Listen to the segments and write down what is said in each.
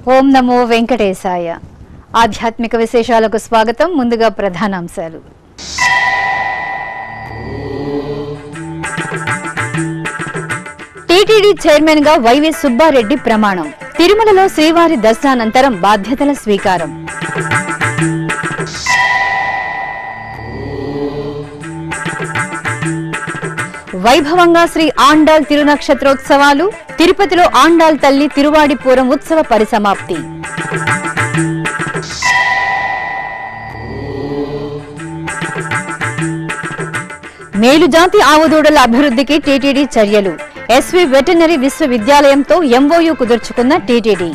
ఓం నమో వెంకటేశాయ. ఆధ్యాత్మిక విశేషాలకు స్వాగతం. ముందుగా ప్రధానాంశాలు. టీటీడీ చైర్మన్ గా వైవి సుబ్బారెడ్డి ప్రమాణం. తిరుమలలో శ్రీవారి దర్శనానంతరం బాధ్యతల స్వీకారం. వైభవంగా శ్రీ ఆండాల్ తిరునక్షత్రోత్సవాలు. తిరుపతిలో ఆండాల్ తల్లి తిరువాడిపూరం ఉత్సవ పరిసమాప్తి. మేలుజాతి ఆవుదూడల అభివృద్ధికి టీటీడీ చర్యలు. ఎస్వి వెటర్నరీ విశ్వవిద్యాలయంతో ఎంఓయూ కుదుర్చుకున్న టీటీడీ.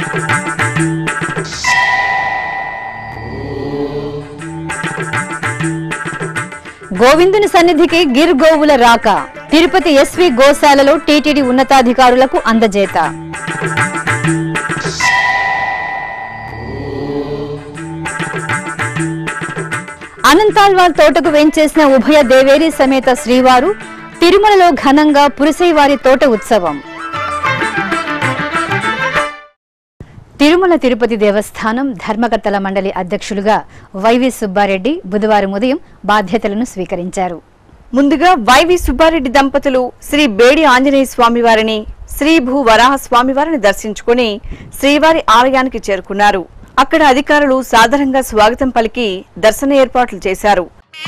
గోవిందుని సన్నిధికి గిర్ గోవుల రాక. తిరుపతి ఎస్వి గోశాలలో టీటీడీ ఉన్నతాధికారులకు అందజేత. అనంతాల్వాల్ తోటకు వెంచేసిన ఉభయ దేవేరి సమేత శ్రీవారు. తిరుమలలో ఘనంగా పురసైవారి తోట ఉత్సవం. తిరుమల తిరుపతి దేవస్థానం ధర్మకర్తల మండలి అధ్యక్షులుగా వైవి సుబ్బారెడ్డి బుధవారం ఉదయం బాధ్యతలను స్వీకరించారు. ముందుగా వైవి సుబ్బారెడ్డి దంపతులు శ్రీ బేడి ఆంజనేయ స్వామివారిని, శ్రీ భూ వరాహ స్వామివారిని దర్శించుకుని శ్రీవారి ఆలయానికి చేరుకున్నారు. అక్కడ అధికారులు సాదరంగా స్వాగతం పలికి దర్శన ఏర్పాట్లు చేశారు.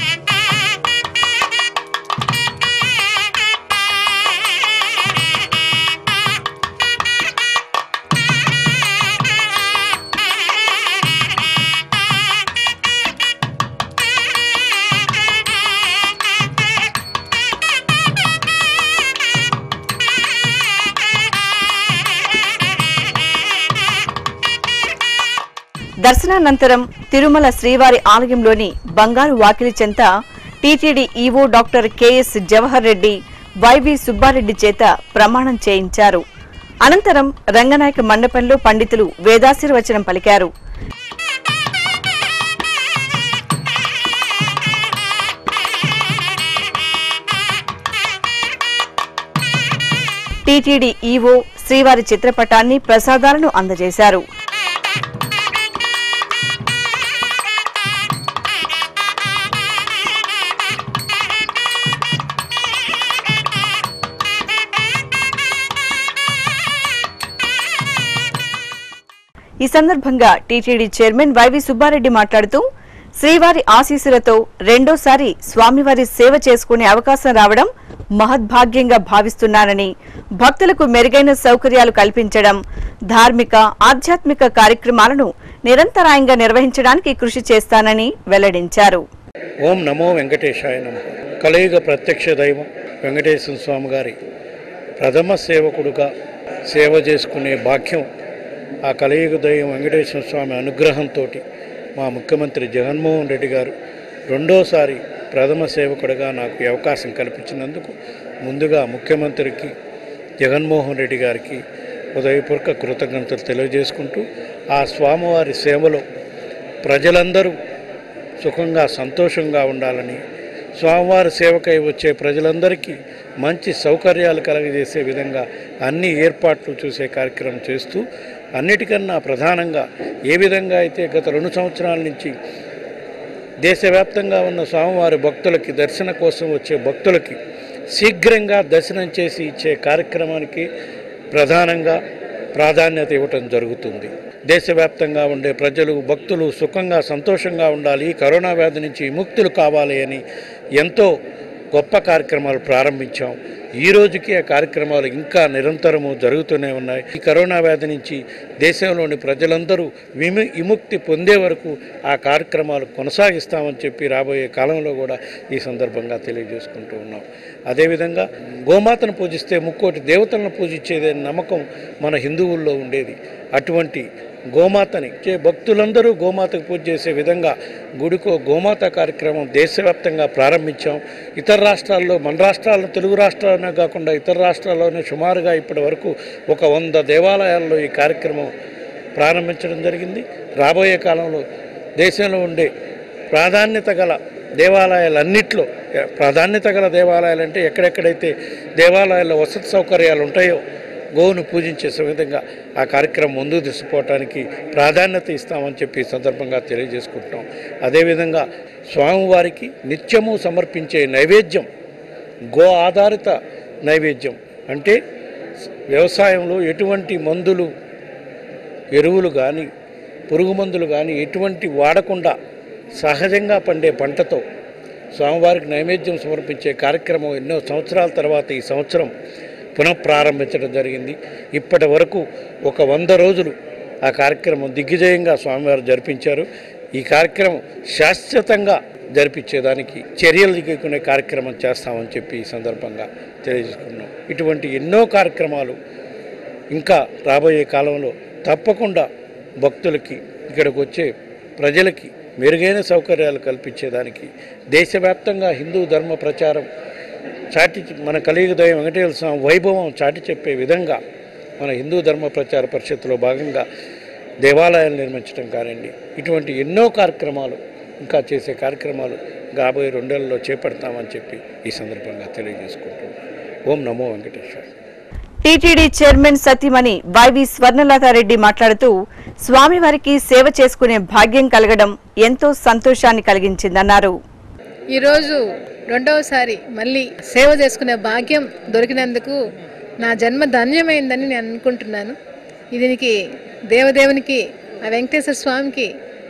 దర్శనానంతరం తిరుమల శ్రీవారి ఆలయంలోని బంగారు వాకిలి చెంత TTD EO doctor KS Jawahar Reddy YV Subba Reddy చేత ప్రమాణం చేయించారు. అనంతరం రంగనాయక మండపంలో పండితులు వేదాశీర్వచనం పలికారు. టీటీడీ ఈవో శ్రీవారి చిత్రపటాన్ని, ప్రసాదాలను అందజేశారు. ఈ సందర్భంగా టీటీడీ చైర్మన్ వైవి సుబ్బారెడ్డి మాట్లాడుతూ, శ్రీవారి ఆశీస్సులతో రెండోసారి స్వామివారి సేవ చేసుకునే అవకాశం రావడం మహద్భాగ్యంగా భావిస్తున్నానని, భక్తులకు మెరుగైన సౌకర్యాలు కల్పించడం, ధార్మిక ఆధ్యాత్మిక కార్యక్రమాలను నిరంతరాయంగా నిర్వహించడానికి కృషి చేస్తానని వెల్లడించారు. ఓం నమో వెంకటేశాయ నమః. కలియుగ ప్రత్యక్ష దైవం వెంకటేశ్వర స్వామి గారి ప్రథమ సేవకుడుగా సేవ చేసుకునే భాగ్యం ఆ కలియుగ దైవం వెంకటేశ్వర స్వామి అనుగ్రహంతో మా ముఖ్యమంత్రి జగన్మోహన్ రెడ్డి గారు రెండోసారి ప్రథమ సేవకుడిగా నాకు అవకాశం కల్పించినందుకు ముందుగా ముఖ్యమంత్రికి జగన్మోహన్ రెడ్డి గారికి హృదయపూర్వక కృతజ్ఞతలు తెలియజేసుకుంటూ, ఆ స్వామివారి సేవలో ప్రజలందరూ సుఖంగా సంతోషంగా ఉండాలని, స్వామివారి సేవకై వచ్చే ప్రజలందరికీ మంచి సౌకర్యాలు కలగజేసే విధంగా అన్ని ఏర్పాట్లు చూసే కార్యక్రమం చేస్తూ, అన్నిటికన్నా ప్రధానంగా ఏ విధంగా అయితే గత 2 సంవత్సరాల నుంచి దేశవ్యాప్తంగా ఉన్న స్వామివారి భక్తులకి, దర్శన కోసం వచ్చే భక్తులకి శీఘ్రంగా దర్శనం చేసి ఇచ్చే కార్యక్రమానికి ప్రధానంగా ప్రాధాన్యత ఇవ్వటం జరుగుతుంది. దేశవ్యాప్తంగా ఉండే ప్రజలు, భక్తులు సుఖంగా సంతోషంగా ఉండాలి, కరోనా వ్యాధి నుంచి విముక్తులు కావాలి అని ఎంతో గొప్ప కార్యక్రమాలు ప్రారంభించాం. ఈ రోజుకి ఆ కార్యక్రమాలు ఇంకా నిరంతరము జరుగుతూనే ఉన్నాయి. ఈ కరోనా వ్యాధి నుంచి దేశంలోని ప్రజలందరూ విముక్తి పొందే వరకు ఆ కార్యక్రమాలు కొనసాగిస్తామని చెప్పి రాబోయే కాలంలో కూడా ఈ సందర్భంగా తెలియజేసుకుంటూ ఉన్నాం. అదేవిధంగా గోమాతను పూజిస్తే ముక్కోటి దేవతలను పూజించేదే నమ్మకం మన హిందువుల్లో ఉండేది. అటువంటి గోమాతని భక్తులందరూ గోమాతకు పూజ చేసే విధంగా గుడికో గోమాత కార్యక్రమం దేశవ్యాప్తంగా ప్రారంభించాం. ఇతర రాష్ట్రాల్లో, మన రాష్ట్రాల్లో, తెలుగు రాష్ట్రాల్లోనే కాకుండా ఇతర రాష్ట్రాల్లోనే సుమారుగా ఇప్పటి వరకు ఒక 100 దేవాలయాల్లో ఈ కార్యక్రమం ప్రారంభించడం జరిగింది. రాబోయే కాలంలో దేశంలో ఉండే ప్రాధాన్యత గల దేవాలయాలన్నింటిలో, ప్రాధాన్యత గల దేవాలయాలంటే ఎక్కడెక్కడైతే దేవాలయాల్లో వసతి సౌకర్యాలు ఉంటాయో గోవును పూజించే విధంగా ఆ కార్యక్రమం ముందుకు తీసుకుపోవటానికి ప్రాధాన్యత ఇస్తామని చెప్పి ఈ సందర్భంగా తెలియజేసుకుంటున్నాం. అదేవిధంగా స్వామివారికి నిత్యము సమర్పించే నైవేద్యం గో ఆధారిత నైవేద్యం, అంటే వ్యవసాయంలో ఎటువంటి మందులు ఎరువులు కానీ పురుగు మందులు కానీ ఎటువంటి వాడకుండా సహజంగా పండే పంటతో స్వామివారికి నైవేద్యం సమర్పించే కార్యక్రమం ఎన్నో సంవత్సరాల తర్వాత ఈ సంవత్సరం పునఃప్రారంభించడం జరిగింది. ఇప్పటి వరకు ఒక 100 రోజులు ఆ కార్యక్రమం దిగ్విజయంగా స్వామివారు జరిపించారు. ఈ కార్యక్రమం శాశ్వతంగా జరిపించేదానికి చర్యలు దిగుకునే కార్యక్రమం చేస్తామని చెప్పి ఈ సందర్భంగా తెలియజేసుకున్నాం. ఇటువంటి ఎన్నో కార్యక్రమాలు ఇంకా రాబోయే కాలంలో తప్పకుండా భక్తులకి, ఇక్కడికి వచ్చే ప్రజలకి మెరుగైన సౌకర్యాలు కల్పించేదానికి దేశవ్యాప్తంగా హిందూ ధర్మ ప్రచారం చాటి మన కలియుగ దైవం వెంకటేశ్వర స్వామి వైభవం చాటి చెప్పే విధంగా మన హిందూ ధర్మ ప్రచార పరిషత్తులో భాగంగా దేవాలయాలు నిర్మించడం కానివ్వండి, ఇటువంటి ఎన్నో కార్యక్రమాలు ఇంకా చేసే కార్యక్రమాలు రాబోయే 2 నెలల్లో చేపడతామని చెప్పి ఈ సందర్భంగా తెలియజేసుకుంటున్నాం. ఓం నమో వెంకటేశ్వర. టీటీడీ చైర్మన్ సతీమణి వైవి స్వర్ణలతారెడ్డి మాట్లాడుతూ స్వామివారికి సేవ చేసుకునే భాగ్యం కలగడం ఎంతో సంతోషాన్ని కలిగించిందన్నారు. ఈరోజు 2వసారి మళ్ళీ సేవ చేసుకునే భాగ్యం దొరికినందుకు నా జన్మ ధన్యమైందని నేను అనుకుంటున్నాను. దీనికి దేవదేవునికి, ఆ వెంకటేశ్వర స్వామికి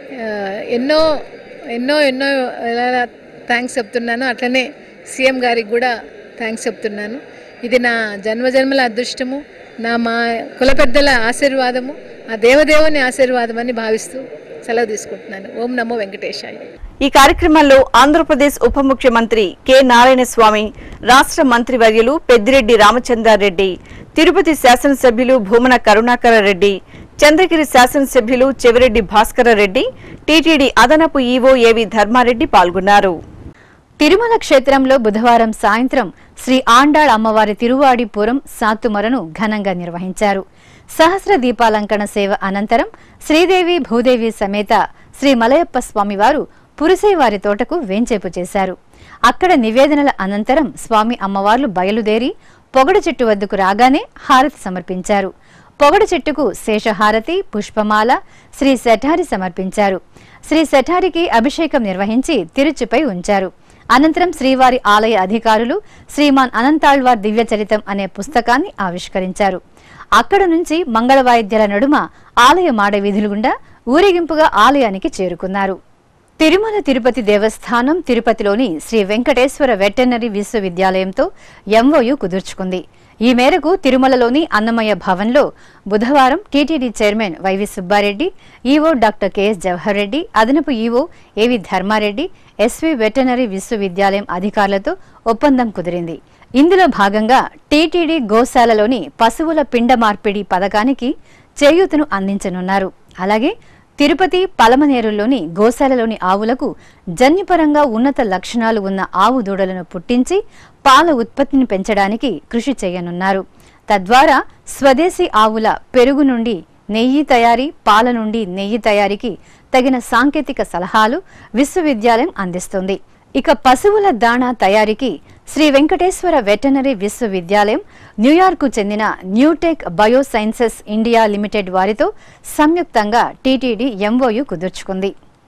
ఎన్నో ఎన్నో ఎన్నో థ్యాంక్స్ చెప్తున్నాను. అట్లనే సీఎం గారికి కూడా థ్యాంక్స్ చెప్తున్నాను. ఇది నా జన్మజన్మల అదృష్టము, మా కుల పెద్దల ఆశీర్వాదము, ఆ దేవదేవుని ఆశీర్వాదం అని భావిస్తూ సెలవు తీసుకుంటున్నాను. ఓం నమో వెంకటేశాయ. ఈ కార్యక్రమంలో ఆంధ్రప్రదేశ్ ఉప ముఖ్యమంత్రి కె నారాయణ స్వామి, రాష్ట్ర మంత్రివర్యులు పెద్దిరెడ్డి రామచంద్రారెడ్డి, తిరుపతి శాసనసభ్యులు భూమన కరుణాకర రెడ్డి, చంద్రగిరి శాసనసభ్యులు చెవిరెడ్డి భాస్కర రెడ్డి, టీటీడీ అదనపు ఈవో ఏవి ధర్మారెడ్డి పాల్గొన్నారు. తిరుమల క్షేత్రంలో బుధవారం సాయంత్రం శ్రీ ఆండాళ్ అమ్మవారి తిరువాడిపురం సాతుమరను ఘనంగా నిర్వహించారు. సహస్ర దీపాలంకణ సేవ అనంతరం శ్రీదేవి భూదేవి సమేత శ్రీ మలయప్ప స్వామివారు పురుసైవారి తోటకు వేంచేపు చేశారు. అక్కడ నివేదనల అనంతరం స్వామి అమ్మవార్లు బయలుదేరి పొగడు చెట్టు వద్దకు రాగానే హారతి సమర్పించారు. పొగడు చెట్టుకు శేషహారతి, పుష్పమాల శ్రీ శఠారి సమర్పించారు. శ్రీ శఠారికి అభిషేకం నిర్వహించి తిరుచుపై ఉంచారు. అనంతరం శ్రీవారి ఆలయ అధికారులు శ్రీమాన్ అనంతాళ్వార్ దివ్యచరితం అనే పుస్తకాన్ని ఆవిష్కరించారు. అక్కడ నుంచి మంగళ వాయిద్యాల నడుమ ఆలయ మాడ వీధుల గుండా ఊరేగింపుగా ఆలయానికి చేరుకున్నారు. తిరుమల తిరుపతి దేవస్థానం తిరుపతిలోని శ్రీ వెంకటేశ్వర వెటర్నరీ విశ్వవిద్యాలయంతో ఎంఓయూ కుదుర్చుకుంది. ఈ మేరకు తిరుమలలోని అన్నమయ్య భవన్లో బుధవారం TTD chairman YV Subba Reddy, EO doctor KS Jawahar Reddy, అదనపు EO AV Dharmareddy, SV veterinary విశ్వవిద్యాలయం అధికారులతో ఒప్పందం కుదిరింది. ఇందులో భాగంగా టీటీడీ గోశాలలోని పశువుల పిండ మార్పిడి పథకానికి చేయూతను అందించనున్నారు. అలాగే తిరుపతి పలమనేరులోని గోశాలలోని ఆవులకు జన్యుపరంగా ఉన్నత లక్షణాలు ఉన్న ఆవు దూడలను పుట్టించి పాల ఉత్పత్తిని పెంచడానికి కృషి చేయనున్నారు. తద్వారా స్వదేశీ ఆవుల పెరుగు నుండి నెయ్యి తయారీ, పాల నుండి నెయ్యి తయారీకి తగిన సాంకేతిక సలహాలు విశ్వవిద్యాలయం అందిస్తుంది. ఇక పశువుల దాణా తయారీకి శ్రీ వెంకటేశ్వర వెటర్నరీ విశ్వవిద్యాలయం న్యూయార్కు చెందిన న్యూటెక్ బయోసైన్సెస్ ఇండియా లిమిటెడ్ వారితో సంయుక్తంగా టీటీడీ ఎంఓయూ కుదుర్చుకుంది.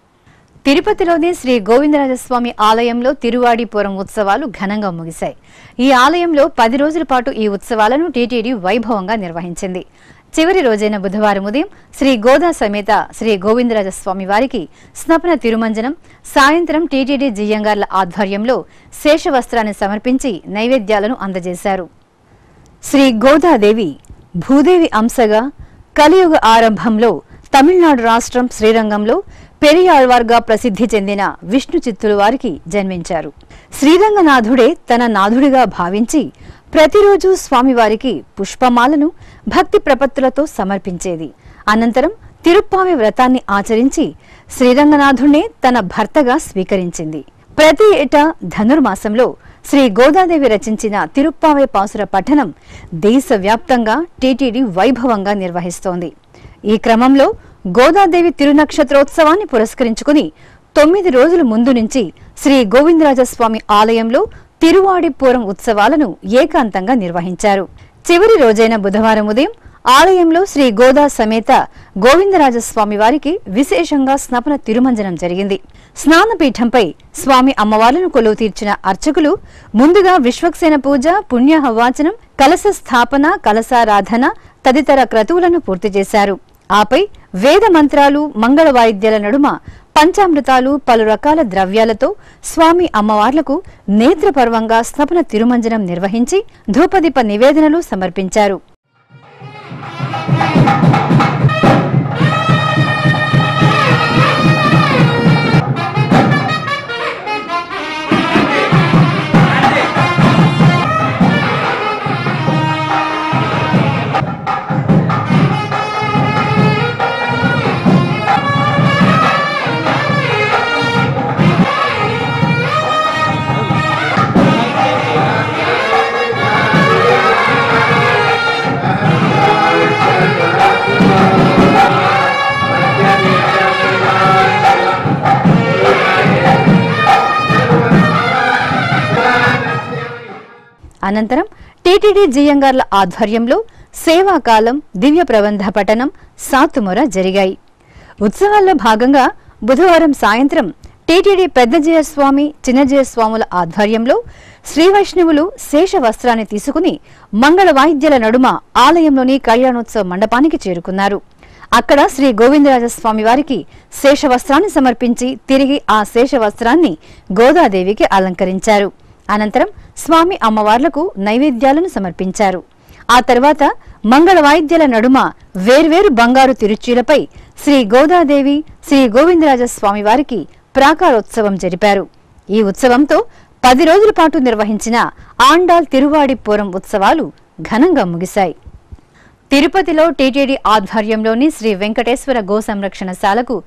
తిరుపతిలోని శ్రీ గోవిందరాజస్వామి ఆలయంలో తిరువాడిపురం ఉత్సవాలు ఘనంగా ముగిశాయి. ఈ ఆలయంలో 10 రోజుల పాటు ఈ ఉత్సవాలను టీటీడీ వైభవంగా నిర్వహించింది. చివరి రోజైన బుధవారం ఉదయం శ్రీ గోదా సమేత శ్రీ గోవిందరాజస్వామి వారికి స్నపన తిరుమంజనం, సాయంత్రం టీటీడీ జియ్యంగార్ల ఆధ్వర్యంలో శేషవస్త్రాన్ని సమర్పించి నైవేద్యాలను అందజేశారు. శ్రీ గోదాదేవి భూదేవి అంశగా కలియుగ ఆరంభంలో తమిళనాడు రాష్ట్రం శ్రీరంగంలో పెరియాళ్వార్గా ప్రసిద్ధి చెందిన విష్ణు చిత్తుల వారికి జన్మించారు. శ్రీరంగనాథుడే తన నాథుడిగా భావించి ప్రతిరోజు స్వామివారికి పుష్పమాలను భక్తి ప్రపత్తులతో సమర్పించేది. అనంతరం తిరుప్పావి వ్రతాన్ని ఆచరించి శ్రీరంగనాథుణ్ణే తన భర్తగా స్వీకరించింది. ప్రతి ఏటా ధనుర్మాసంలో శ్రీ గోదాదేవి రచించిన తిరుప్పావై పాసుర పఠనం దేశవ్యాప్తంగా టీటీడీ వైభవంగా నిర్వహిస్తోంది. ఈ క్రమంలో గోదాదేవి తిరునక్షత్రోత్సవాన్ని పురస్కరించుకుని 9 రోజుల ముందు నుంచి శ్రీ గోవిందరాజస్వామి ఆలయంలో తిరువాడిపురం ఉత్సవాలను ఏకాంతంగా నిర్వహించారు. చివరి రోజైన బుధవారం ఉదయం ఆలయంలో శ్రీ గోదా సమేత గోవిందరాజస్వామి వారికి విశేషంగా స్నపన తిరుమంజనం జరిగింది. స్నానపీఠంపై స్వామి అమ్మవార్లను కొలువు తీర్చిన అర్చకులు ముందుగా విశ్వక్సేన పూజ, పుణ్యహవాచనం, కలశ స్థాపన, కలశారాధన తదితర క్రతువులను పూర్తి చేశారు. ఆపై వేద మంత్రాలు, మంగళ వాయిద్యాల నడుమ పంచామృతాలు, పలు రకాల ద్రవ్యాలతో స్వామి అమ్మవార్లకు నేత్రపర్వంగా స్నపన తిరుమంజనం నిర్వహించి ధూపదీప నివేదనలు సమర్పించారు. అనంతరం టీటీడీ జియంగార్ల ఆధ్వర్యంలో సేవాకాలం, దివ్య ప్రబంధ పఠనం, సాతుమొర జరిగాయి. ఉత్సవాల్లో భాగంగా బుధవారం సాయంత్రం టీటీడీ పెద్దజయస్వామి, చిన్నజయస్వాముల ఆధ్వర్యంలో శ్రీ వైష్ణవులు శేష వస్త్రాన్ని తీసుకుని మంగళ వాయిద్యాల నడుమ ఆలయంలోని కళ్యాణోత్సవ మండపానికి చేరుకున్నారు. అక్కడ శ్రీ గోవిందరాజస్వామి వారికి శేష వస్త్రాన్ని సమర్పించి తిరిగి ఆ శేష వస్త్రాన్ని గోదాదేవికి అలంకరించారు. అనంతరం స్వామి అమ్మవార్లకు నైవేద్యాలను సమర్పించారు. ఆ తర్వాత మంగళ వాయిద్యాల నడుమ వేర్వేరు బంగారు తిరుచీలపై శ్రీ గోదాదేవి, శ్రీ గోవిందరాజస్వామి వారికి ప్రాకారోత్సవం జరిపారు. ఈ ఉత్సవంతో 10 రోజుల పాటు నిర్వహించిన ఆండాల్ తిరువాడిపురం ఉత్సవాలు ఘనంగా ముగిశాయి. తిరుపతిలో టీటీడీ ఆధ్వర్యంలోని శ్రీ వెంకటేశ్వర గో సంరక్షణశాలకు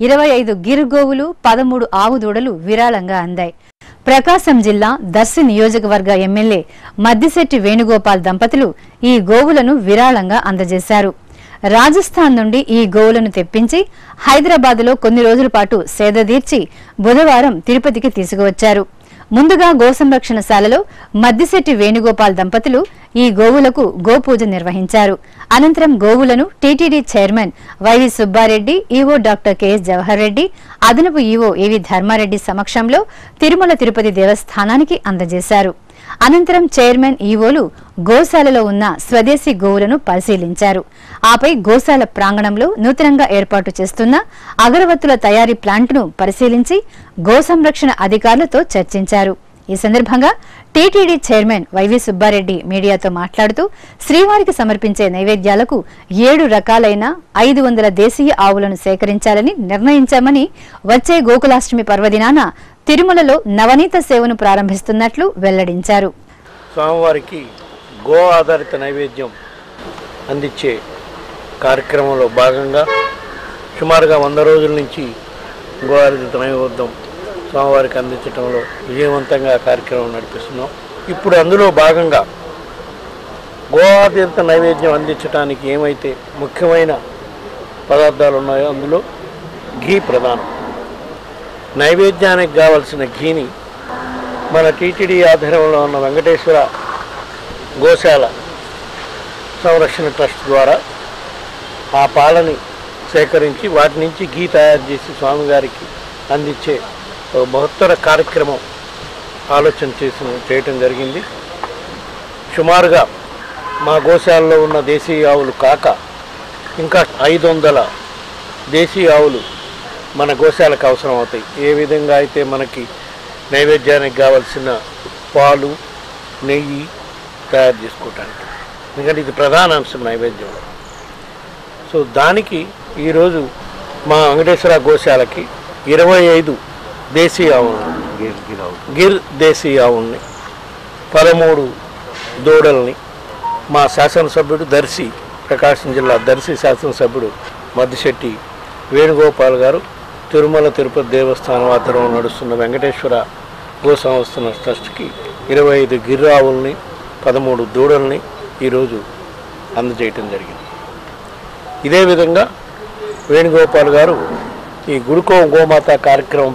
25 గిరుగోవులు, 13 ఆవు దూడలు విరాళంగా అందాయి. ప్రకాశం జిల్లా దర్శి నియోజకవర్గ ఎమ్మెల్యే మద్దిశెట్టి వేణుగోపాల్ దంపతులు ఈ గోవులను విరాళంగా అందజేశారు. రాజస్థాన్ నుండి ఈ గోవులను తెప్పించి హైదరాబాద్లో కొన్ని రోజుల పాటు సేదదీర్చి బుధవారం తిరుపతికి తీసుకువచ్చారు. ముందుగా గో సంరక్షణశాలలో మద్దిశెట్టి వేణుగోపాల్ దంపతులు ఈ గోవులకు గోపూజ నిర్వహించారు. అనంతరం గోవులను TTD chairman YV Subba Reddy, EO doctor KS Jawahar Reddy, అదనపు ఈవో ఏవి ధర్మారెడ్డి సమక్షంలో తిరుమల తిరుపతి దేవస్థానానికి అందజేశారు. అనంతరం చైర్మన్, ఈవోలు గోశాలలో ఉన్న స్వదేశీ గోవులను పరిశీలించారు. ఆపై గోశాల ప్రాంగణంలో నూతనంగా ఏర్పాటు చేస్తున్న అగరవత్తుల తయారీ ప్లాంట్ను పరిశీలించి గో సంరక్షణ అధికారులతో చర్చించారు. ఈ సందర్భంగా టీటీడీ చైర్మన్ వైవి సుబ్బారెడ్డి మీడియాతో మాట్లాడుతూ శ్రీవారికి సమర్పించే నైవేద్యాలకు 7 రకాలైన 500 దేశీయ ఆవులను సేకరించాలని నిర్ణయించామని, వచ్చే గోకులాష్టమి పర్వదినాన తిరుమలలో నవనీత సేవను ప్రారంభిస్తున్నట్లు వెల్లడించారు. స్వామివారికి గో ఆధారిత నైవేద్యం అందించే కార్యక్రమంలో భాగంగా సుమారుగా 100 రోజుల నుంచి గో ఆధారిత నైవేద్యం స్వామివారికి అందించడంలో విజయవంతంగా కార్యక్రమం నడిపిస్తున్నాం. ఇప్పుడు అందులో భాగంగా గో ఆధారిత నైవేద్యం అందించడానికి ఏమైతే ముఖ్యమైన పదార్థాలు ఉన్నాయో అందులో ఘీ ప్రధానం. నైవేద్యానికి కావలసిన ఘీని మన టీటీడీ ఆధ్వర్యంలో ఉన్న వెంకటేశ్వర గోశాల సంరక్షణ ట్రస్ట్ ద్వారా ఆ పాలని సేకరించి వాటి నుంచి ఘీ తయారు చేసి స్వామివారికి అందించే ఒక మహత్తర కార్యక్రమం ఆలోచన చేయటం జరిగింది. సుమారుగా మా గోశాలలో ఉన్న దేశీయ ఆవులు కాక ఇంకా 500 దేశీయ ఆవులు మన గోశాలకు అవసరం అవుతాయి. ఏ విధంగా అయితే మనకి నైవేద్యానికి కావలసిన పాలు, నెయ్యి తయారు చేసుకోవటానికి, ఎందుకంటే ఇది ప్రధాన అంశం నైవేద్యంలో. సో దానికి ఈరోజు మా వెంకటేశ్వర గోశాలకి 25 దేశీయ ఆవులు, గిర్ దేశీయ ఆవుల్ని, 13 దూడల్ని మా శాసనసభ్యుడు దర్శి, ప్రకాశం జిల్లా దర్శి శాసనసభ్యుడు మద్దిశెట్టి వేణుగోపాల్ గారు తిరుమల తిరుపతి దేవస్థానం ఆధ్వర్యంలో నడుస్తున్న వెంకటేశ్వర గో సంస్థ ట్రస్ట్కి 25 గిర్ ఆవుల్ని, 13 దూడల్ని ఈరోజు అందజేయటం జరిగింది. ఇదే విధంగా వేణుగోపాల్ గారు ఈ గురుకో గోమాత కార్యక్రమం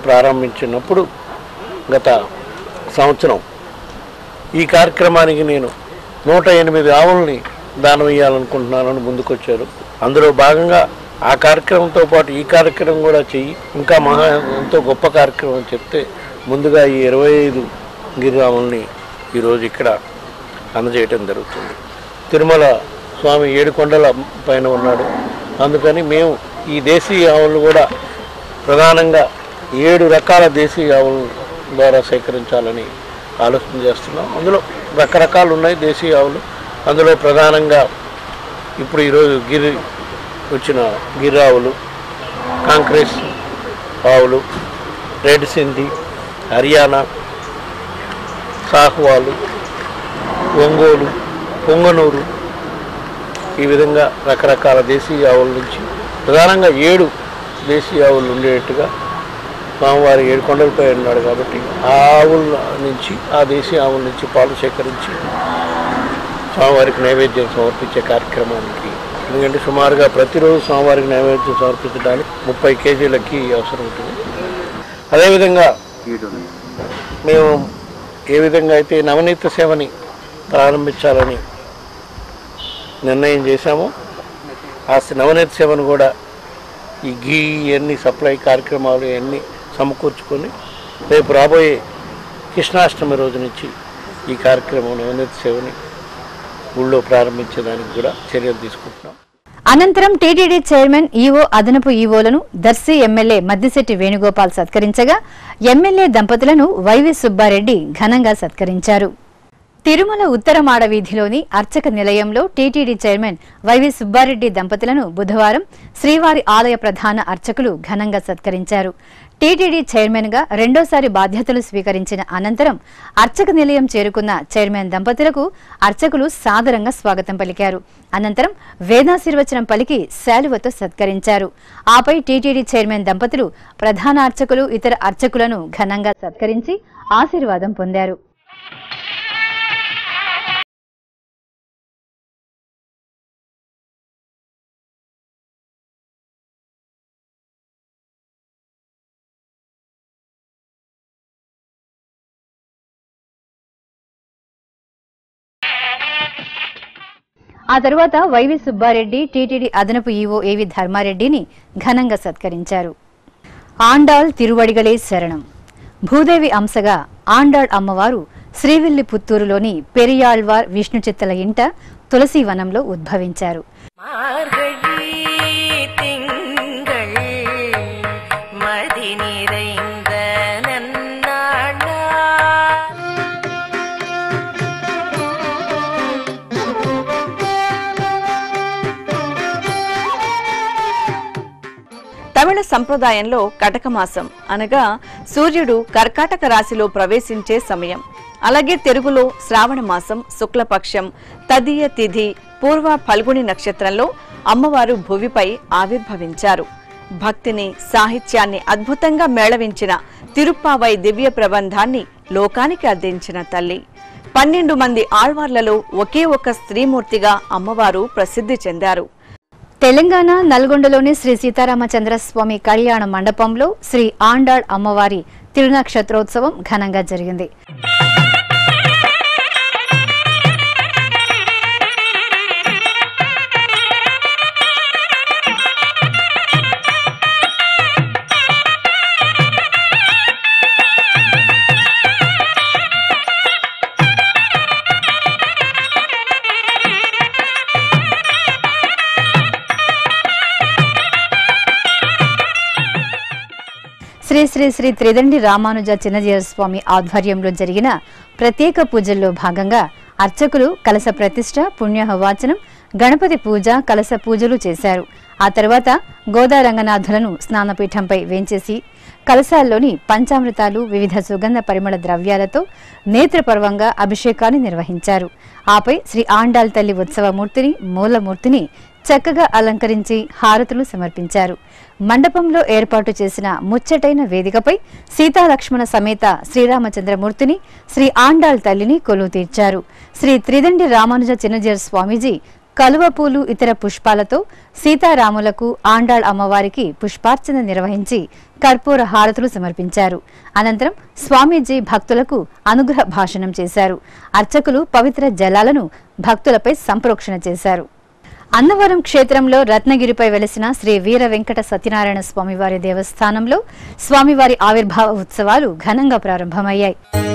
ప్రారంభించినప్పుడు గత సంవత్సరం ఈ కార్యక్రమానికి నేను 108 ఆవుల్ని దానం ఇవ్వాలనుకుంటున్నానని ముందుకొచ్చారు. అందులో భాగంగా ఆ కార్యక్రమంతో పాటు ఈ కార్యక్రమం కూడా చెయ్యి, ఇంకా ఎంతో గొప్ప కార్యక్రమం అని చెప్తే ముందుగా ఈ 25 గిరిరాముల్ని ఈరోజు ఇక్కడ అందజేయటం జరుగుతుంది. తిరుమల స్వామి 7 కొండల పైన ఉన్నాడు. అందుకని మేము ఈ దేశీయ ఆవులు కూడా ప్రధానంగా 7 రకాల దేశీయ ఆవుల ద్వారా సేకరించాలని ఆలోచన చేస్తున్నాం. అందులో రకరకాలు ఉన్నాయి దేశీయ ఆవులు. అందులో ప్రధానంగా ఇప్పుడు ఈరోజు వచ్చిన గిరి ఆవులు, కాంక్రేస్ ఆవులు, రెడ్ సింధి, హర్యానా, సాహ్వాలు, ఒంగోలు, పొంగనూరు, ఈ విధంగా రకరకాల దేశీయ ఆవుల నుంచి ప్రధానంగా 7 దేశీయ ఆవులు ఉండేట్టుగా స్వామివారి 7 కొండలపై ఉన్నాడు కాబట్టి ఆ ఆవుల నుంచి, ఆ దేశీయ ఆవుల నుంచి పాలు సేకరించి స్వామివారికి నైవేద్యం సమర్పించే కార్యక్రమానికి, ఎందుకంటే సుమారుగా ప్రతిరోజు స్వామివారికి నైవేద్యం సమర్పించడానికి 30 కేజీలకి అవసరం ఉంటుంది. అదేవిధంగా మేము ఏ విధంగా అయితే నవనీత సేవని ప్రారంభించాలని నిర్ణయం చేశామో ఆ నవనీత సేవను కూడా ఈ ఇవన్నీ సప్లై కార్యక్రమాలు ఇవన్నీ సమకూర్చుకొని రేపు రాబోయే కృష్ణాష్టమి రోజు నుంచి ఈ కార్యక్రమం నవనీత సేవని ఊళ్ళో ప్రారంభించేదానికి కూడా చర్యలు తీసుకుంటున్నాం. అనంతరం టీటీడీ చైర్మన్ ఈవో, అదనపు ఈవోలను దర్శి ఎమ్మెల్యే మద్దిశెట్టి వేణుగోపాల్ సత్కరించగా ఎమ్మెల్యే దంపతులను వైవి సుబ్బారెడ్డి ఘనంగా సత్కరించారు. తిరుమల ఉత్తర మాడ వీధిలోని అర్చక నిలయంలో టీటీడీ చైర్మన్ వైవి సుబ్బారెడ్డి దంపతులను బుధవారం శ్రీవారి ఆలయ ప్రధాన అర్చకులు ఘనంగా సత్కరించారు. టీటీడీ చైర్మన్ గా రెండోసారి బాధ్యతలు స్వీకరించిన అనంతరం అర్చక నిలయం చేరుకున్న చైర్మన్ దంపతులకు అర్చకులు సాదరంగా స్వాగతం పలికారు. అనంతరం వేదాశీర్వచనం పలికి శాలువతో సత్కరించారు. ఆపై టీటీడీ చైర్మన్ దంపతులు ప్రధాన అర్చకులు, ఇతర అర్చకులను ఘనంగా సత్కరించి ఆశీర్వాదం పొందారు. ఆ తరువాత వైవి సుబ్బారెడ్డి టీటీడీ అదనపు ఈవో ఏవి ధర్మారెడ్డిని ఘనంగా సత్కరించారు. ఆండాళ్ తిరువడిగలే శరణం. భూదేవి అంశగా ఆండాళ్ అమ్మవారు శ్రీవిల్లిపుత్తూరులోని పెరియాళ్వార్ విష్ణు చిత్తల ఇంట తులసి వనంలో ఉద్భవించారు. తమిళ సంప్రదాయంలో కటక మాసం అనగా సూర్యుడు కర్కాటక రాశిలో ప్రవేశించే సమయం. అలాగే తెలుగులో శ్రావణ మాసం శుక్లపక్షం తదియ తిథి పూర్వ ఫల్గుని నక్షత్రంలో అమ్మవారు భూమిపై ఆవిర్భవించారు. భక్తిని, సాహిత్యాన్ని అద్భుతంగా మేళవించిన తిరుప్పావై దివ్య ప్రబంధాన్ని లోకానికి అందించిన తల్లి. 12 మంది ఆళ్వార్లలో ఒకే ఒక స్త్రీమూర్తిగా అమ్మవారు ప్రసిద్ధి చెందారు. తెలంగాణ నల్గొండలోని శ్రీ సీతారామచంద్రస్వామి కళ్యాణ మండపంలో శ్రీ ఆండాళ్ అమ్మవారి తిరునక్షత్రోత్సవం ఘనంగా జరిగింది. శ్రీ శ్రీ శ్రీ త్రిదండి రామానుజ చిన్నజీయర్ స్వామి ఆధ్వర్యంలో జరిగిన ప్రత్యేక పూజల్లో భాగంగా అర్చకులు కలశ ప్రతిష్ఠ, పుణ్యహవాచనం, గణపతి పూజ, కలశ పూజలు చేశారు. ఆ తర్వాత గోదారంగనాథులను స్నానపీఠంపై వేంచేసి కలశాల్లోని పంచామృతాలు, వివిధ సుగంధ పరిమళ ద్రవ్యాలతో నేత్రపర్వంగా అభిషేకాన్ని నిర్వహించారు. ఆపై శ్రీ ఆండాళ్ తల్లి ఉత్సవమూర్తిని, మూలమూర్తిని చక్కగా అలంకరించి హారతులు సమర్పించారు. మండపంలో ఏర్పాటు చేసిన ముచ్చటైన వేదికపై సీతాలక్ష్మణ సమేత శ్రీరామచంద్రమూర్తిని, శ్రీ ఆండాళ్ తల్లిని కొలువు తీర్చారు. శ్రీ త్రిదండి రామానుజ చిన్నజీయర్ స్వామీజీ కలువ పూలు, ఇతర పుష్పాలతో సీతారాములకు, ఆండాళ్ అమ్మవారికి పుష్పార్చన నిర్వహించి కర్పూర హారతులు సమర్పించారు. అనంతరం స్వామీజీ భక్తులకు అనుగ్రహ భాషణం చేశారు. అర్చకులు పవిత్ర జలాలను భక్తులపై సంప్రోక్షణ చేశారు. అన్నవరం క్షేత్రంలో రత్నగిరిపై వెలిసిన శ్రీ వీర వెంకట సత్యనారాయణ స్వామివారి దేవస్థానంలో స్వామివారి ఆవిర్భావ ఉత్సవాలు ఘనంగా ప్రారంభమయ్యాయి.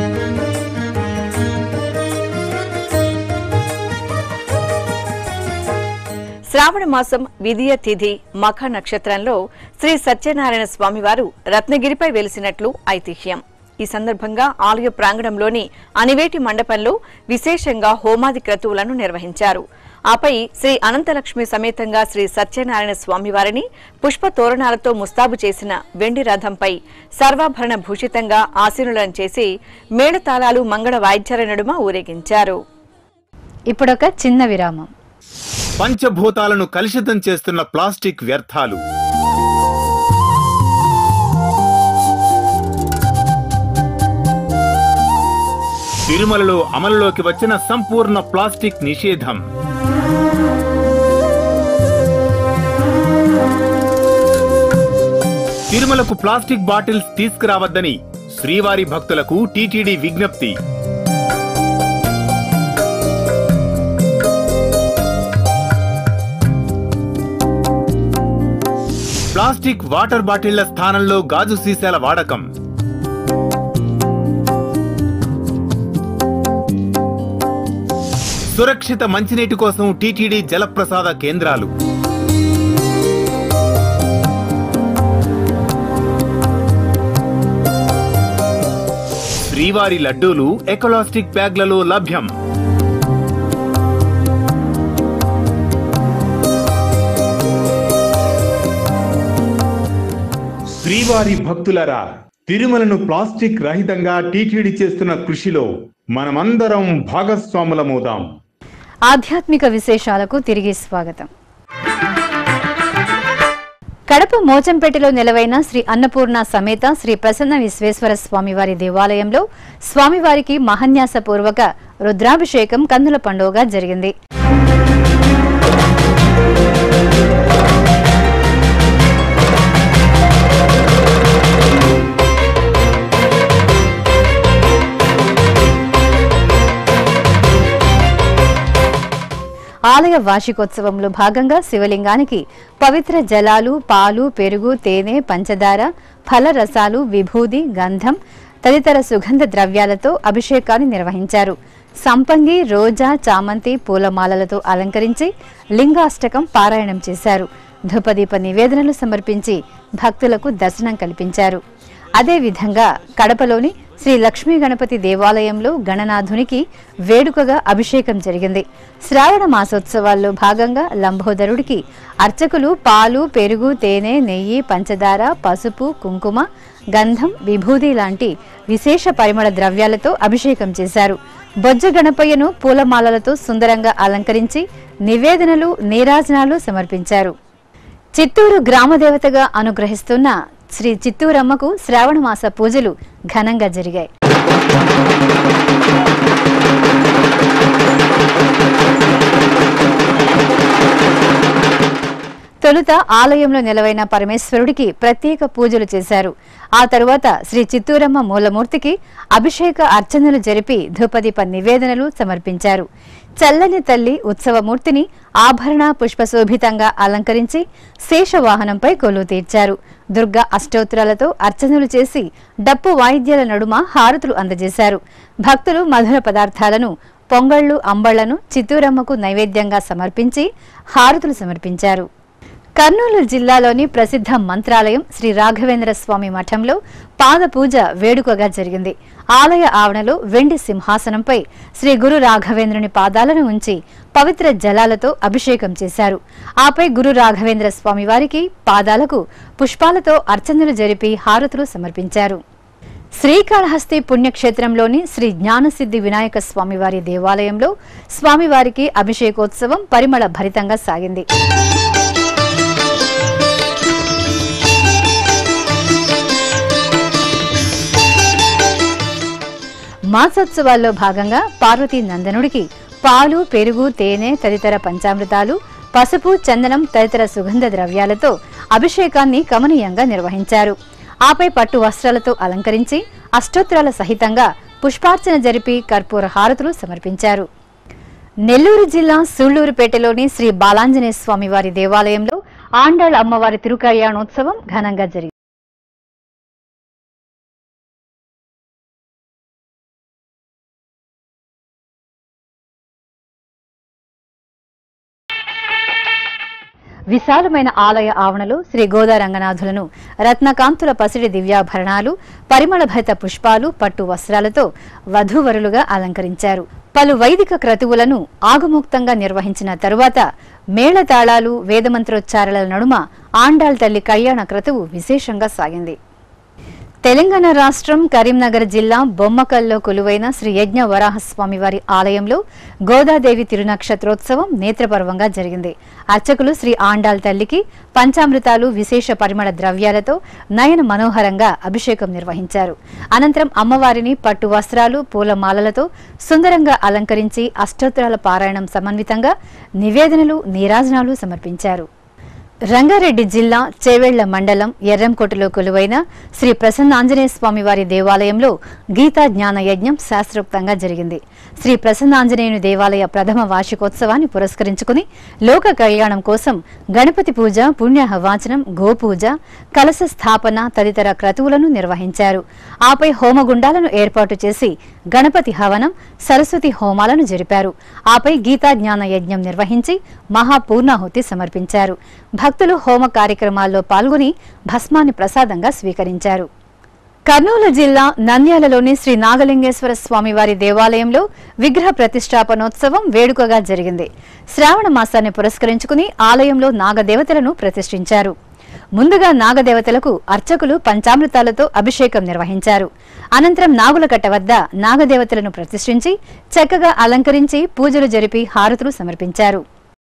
శ్రావణ మాసం విదియ తిథి మఖ నక్షత్రంలో శ్రీ సత్యనారాయణ స్వామివారు రత్నగిరిపై వెలిసినట్లు ఐతిహ్యం. ఈ సందర్భంగా ఆలయ ప్రాంగణంలోని అనివేటి మండపంలో విశేషంగా హోమాది క్రతువులను నిర్వహించారు. ఆపై శ్రీ అనంతలక్ష్మి సమేతంగా శ్రీ సత్యనారాయణ స్వామివారిని పుష్ప తోరణాలతో ముస్తాబు చేసిన వెండి రథంపై సర్వాభరణ భూషితంగా ఆసీనులను చేసి మేళతాళాలు మంగళ వాయిద్యాల నడుమ ఊరేగించారు. ఇప్పుడొక చిన్న విరామం. పంచభూతాలను కలుషితం చేస్తున్న ప్లాస్టిక్ వ్యర్థాలు, తిరుమలలో అమలులోకి వచ్చిన సంపూర్ణ ప్లాస్టిక్ నిషేధం. తిరుమలకు ప్లాస్టిక్ బాటిల్స్ తీసుకురావద్దని శ్రీవారి భక్తులకు టీటీడీ విజ్ఞప్తి. ప్లాస్టిక్ వాటర్ బాటిళ్ల స్థానంలో గాజు సీసాల వాడకం. సురక్షిత మంచినీటి కోసం టీటీడీ జలప్రసాద కేంద్రాలు. శ్రీవారి లడ్డూలు ఎకలాస్టిక్ బ్యాగ్లలో లభ్యం. శ్రీవారి భక్తులరా, తిరుమలను ప్లాస్టిక్ రహితంగా టీటీడీ చేస్తున్న కృషిలో మనమందరం భాగస్వాములమవుదాం. ఆధ్యాత్మిక విశేషాలకు తిరిగి స్వాగతం. కడప మోచంపేటలో నెలవైన శ్రీ అన్నపూర్ణ సమేత శ్రీ ప్రసన్న విశ్వేశ్వర స్వామివారి దేవాలయంలో స్వామివారికి మహాన్యాసపూర్వక రుద్రాభిషేకం కన్నుల పండుగగా జరిగింది. ఆలయ వార్షికోత్సవంలో భాగంగా శివలింగానికి పవిత్ర జలాలు, పాలు, పెరుగు, తేనె, పంచదార, ఫలరసాలు, విభూది, గంధం తదితర సుగంధ ద్రవ్యాలతో అభిషేకాన్ని నిర్వహించారు. సంపంగి, రోజా, చామంతి పూలమాలలతో అలంకరించి లింగాష్టకం పారాయణం చేశారు. ధూపదీప నివేదనలు సమర్పించి భక్తులకు దర్శనం కల్పించారు. అదేవిధంగా కడపలోని శ్రీ లక్ష్మీ గణపతి దేవాలయంలో గణనాథునికి వేడుకగా అభిషేకం జరిగింది. శ్రావణ మాసోత్సవాల్లో భాగంగా లంబోదరుడికి అర్చకులు పాలు, పెరుగు, తేనె, నెయ్యి, పంచదార, పసుపు, కుంకుమ, గంధం, విభూది లాంటి విశేష పరిమళ ద్రవ్యాలతో అభిషేకం చేశారు. బొజ్జ గణపయ్యను పూలమాలలతో సుందరంగా అలంకరించి నివేదనలు, నీరాజనాలు సమర్పించారు. చిత్తూరు గ్రామదేవతగా అనుగ్రహిస్తున్న శ్రీ చిత్తూరమ్మకు శ్రావణ మాస పూజలు ఘనంగా జరిగాయి. తొలుత ఆలయంలో నెలవైన పరమేశ్వరుడికి ప్రత్యేక పూజలు చేశారు. ఆ తరువాత శ్రీ చిత్తూరమ్మ మూలమూర్తికి అభిషేక అర్చనలు జరిపి ధూపదీప నివేదనలు సమర్పించారు. చల్లని తల్లి ఉత్సవమూర్తిని ఆభరణ పుష్పశోభితంగా అలంకరించి శేషవాహనంపై కొలువు తీర్చారు. దుర్గా అష్టోత్తరాలతో అర్చనలు చేసి డప్పు వాయిద్యాల నడుమ హారతులు అందజేశారు. భక్తులు మధుర పదార్థాలను, పొంగళ్లు, అంబళ్లను చిత్తూరమ్మకు నైవేద్యంగా సమర్పించి హారతులు సమర్పించారు. కర్నూలు జిల్లాలోని ప్రసిద్ధ మంత్రాలయం శ్రీ రాఘవేంద్ర స్వామి మఠంలో పాదపూజ వేడుకగా జరిగింది. ఆలయ ఆవరణలో వెండి సింహాసనంపై శ్రీ గురు రాఘవేంద్రుని పాదాలను ఉంచి పవిత్ర జలాలతో అభిషేకం చేశారు. ఆపై గురు రాఘవేంద్ర స్వామి వారికి పాదాలకు పుష్పాలతో అర్చనలు జరిపి హారతులు సమర్పించారు. శ్రీకాళహస్తి పుణ్యక్షేత్రంలోని శ్రీ జ్ఞానసిద్ధి వినాయక స్వామివారి దేవాలయంలో స్వామివారికి అభిషేకోత్సవం పరిమళ భరితంగా సాగింది. మాసోత్సవాల్లో భాగంగా పార్వతీ నందనుడికి పాలు, పెరుగు, తేనె తదితర పంచామృతాలు, పసుపు, చందనం తదితర సుగంధ ద్రవ్యాలతో అభిషేకాన్ని కమనీయంగా నిర్వహించారు. ఆపై పట్టు వస్త్రాలతో అలంకరించి అష్టోత్తరాల సహితంగా పుష్పార్చన జరిపి కర్పూర హారతులు సమర్పించారు. నెల్లూరు జిల్లా సూళ్లూరుపేటలోని శ్రీ బాలాంజనేయ స్వామి వారి దేవాలయంలో ఆండాళ్ అమ్మవారి తిరుకళ్యాణోత్సవం ఘనంగా జరిగింది. విశాలమైన ఆలయ ఆవరణలో శ్రీ గోదా రంగనాథులను రత్నకాంతుల పసిడి దివ్యాభరణాలు, పరిమళభరిత పుష్పాలు, పట్టు వస్త్రాలతో వధూవరులుగా అలంకరించారు. పలు వైదిక క్రతువులను ఆగమోక్తంగా నిర్వహించిన తరువాత మేళతాళాలు, వేదమంత్రోచ్చారాల నడుమ ఆండాళ్ తల్లి కళ్యాణ క్రతువు విశేషంగా సాగింది. తెలంగాణ రాష్ట్రం కరీంనగర్ జిల్లా బొమ్మకల్లో కొలువైన శ్రీ యజ్ఞ వరాహస్వామి వారి ఆలయంలో గోదాదేవి తిరునక్షత్రోత్సవం నేత్రపర్వంగా జరిగింది. అర్చకులు శ్రీ ఆండాళ్ తల్లికి పంచామృతాలు, విశేష పరిమళ ద్రవ్యాలతో నయన మనోహరంగా అభిషేకం నిర్వహించారు. అనంతరం అమ్మవారిని పట్టు వస్త్రాలు, పూలమాలలతో సుందరంగా అలంకరించి అష్టోత్తరాల పారాయణం సమన్వితంగా నివేదనలు, నీరాజనాలు సమర్పించారు. రంగారెడ్డి జిల్లా చేవెళ్ల మండలం ఎర్రంకోటలో కొలువైన శ్రీ ప్రసన్నాంజనేయ స్వామి వారి దేవాలయంలో గీతా జ్ఞాన యజ్ఞం శాస్త్రోక్తంగా జరిగింది. శ్రీ ప్రసన్నాంజనేయుని దేవాలయ ప్రథమ వార్షికోత్సవాన్ని పురస్కరించుకుని లోక కళ్యాణం కోసం గణపతి పూజ, పుణ్యహవాచనం, గోపూజ, కలశ స్థాపన తదితర క్రతువులను నిర్వహించారు. ఆపై హోమగుండాలను ఏర్పాటు చేసి గణపతి హవనం, సరస్వతి హోమాలను జరిపారు. ఆపై గీతా జ్ఞాన యజ్ఞం నిర్వహించి మహాపూర్ణాహుతి సమర్పించారు. భక్తులు హోమ కార్యక్రమాల్లో పాల్గొని భస్మాన్ని ప్రసాదంగా స్వీకరించారు. కర్నూలు జిల్లా నంద్యాలలోని శ్రీ నాగలింగేశ్వర స్వామివారి దేవాలయంలో విగ్రహ ప్రతిష్టాపనోత్సవం వేడుకగా జరిగింది. శ్రావణ మాసాన్ని పురస్కరించుకుని ఆలయంలో నాగదేవతలను ప్రతిష్ఠించారు. ముందుగా నాగదేవతలకు అర్చకులు పంచామృతాలతో అభిషేకం నిర్వహించారు. అనంతరం నాగులకట్ట వద్ద నాగదేవతలను ప్రతిష్ఠించి చక్కగా అలంకరించి పూజలు జరిపి హారతులు సమర్పించారు.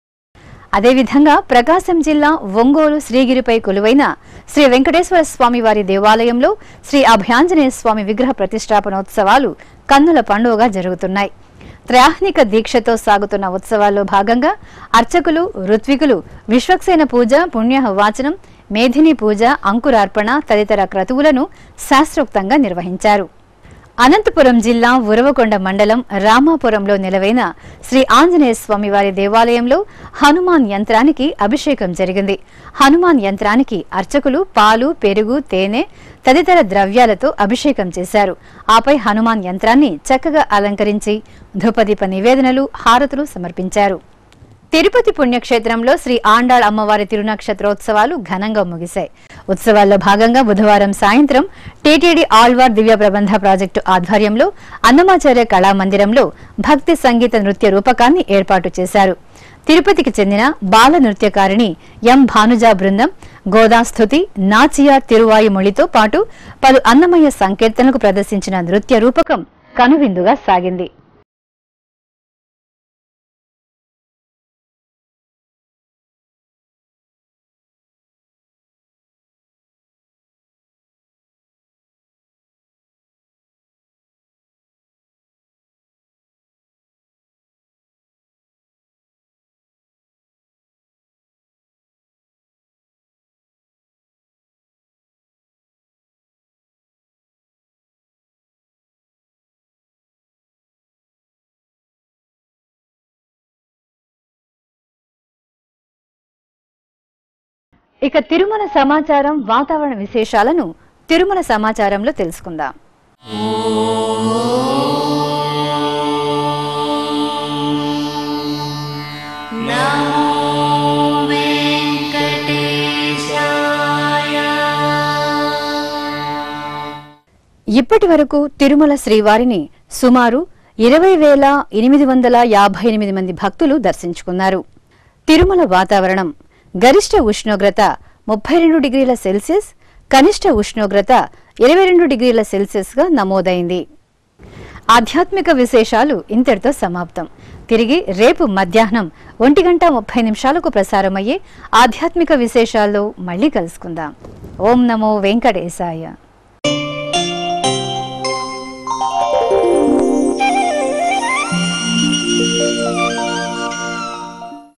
అదేవిధంగా ప్రకాశం జిల్లా ఒంగోలు శ్రీగిరిపై కొలువైన శ్రీ వెంకటేశ్వర స్వామి వారి దేవాలయంలో శ్రీ అభయాంజనేయ స్వామి విగ్రహ ప్రతిష్టాపనోత్సవాలు కన్నుల పండుగగా జరుగుతున్నాయి. త్రాహ్నిక దీక్షతో సాగుతున్న ఉత్సవాల్లో భాగంగా అర్చకులు, ఋత్వికులు విశ్వక్సేన పూజ, పుణ్యహవాచనం, మేధిని పూజ, అంకురార్పణ తదితర క్రతువులను శాస్త్రోక్తంగా నిర్వహించారు. అనంతపురం జిల్లా ఉరవకొండ మండలం రామాపురంలో నెలవైన శ్రీ ఆంజనేయ స్వామి వారి దేవాలయంలో హనుమాన్ యంత్రానికి అభిషేకం జరిగింది. హనుమాన్ యంత్రానికి అర్చకులు పాలు, పెరుగు, తేనె తదితర ద్రవ్యాలతో అభిషేకం చేశారు. ఆపై హనుమాన్ యంత్రాన్ని చక్కగా అలంకరించి ధూపదీప నివేదనలు, హారతులు సమర్పించారు. తిరుపతి పుణ్యక్షేత్రంలో శ్రీ ఆండాళ్ అమ్మవారి తిరునక్షత్రోత్సవాలు ఘనంగా ముగిశాయి. ఉత్సవాల్లో భాగంగా బుధవారం సాయంత్రం టీటీడీ ఆళ్వార్ దివ్య ప్రబంధ ప్రాజెక్టు ఆధ్వర్యంలో అన్నమాచార్య కళామందిరంలో భక్తి సంగీత నృత్య రూపకాన్ని ఏర్పాటు చేశారు. తిరుపతికి చెందిన బాల నృత్యకారిణి ఎం భానుజా బృందం గోదాస్థుతి, నాచియా తిరువాయుమొళితో పాటు పలు అన్నమయ్య సంకీర్తనలకు ప్రదర్శించిన నృత్య రూపకం కనువిందుగా సాగింది. ఇక తిరుమల సమాచారం, వాతావరణ విశేషాలను తిరుమల సమాచారంలో తెలుసుకుందాం. ఇప్పటి వరకు తిరుమల శ్రీవారిని సుమారు 20,858 మంది భక్తులు దర్శించుకున్నారు. తిరుమల వాతావరణం గరిష్ట ఉష్ణోగ్రత 32 డిగ్రీల సెల్సియస్, కనిష్ట ఉష్ణోగ్రత 22 డిగ్రీల సెల్సియస్గా నమోదైంది. ఆధ్యాత్మిక విశేషాలు ఇంతటితో సమాప్తం. తిరిగి రేపు మధ్యాహ్నం 1:30 ప్రసారమయ్యే ఆధ్యాత్మిక విశేషాల్లో మళ్లీ కలుసుకుందాం. ఓం నమో వెంకటేశాయ.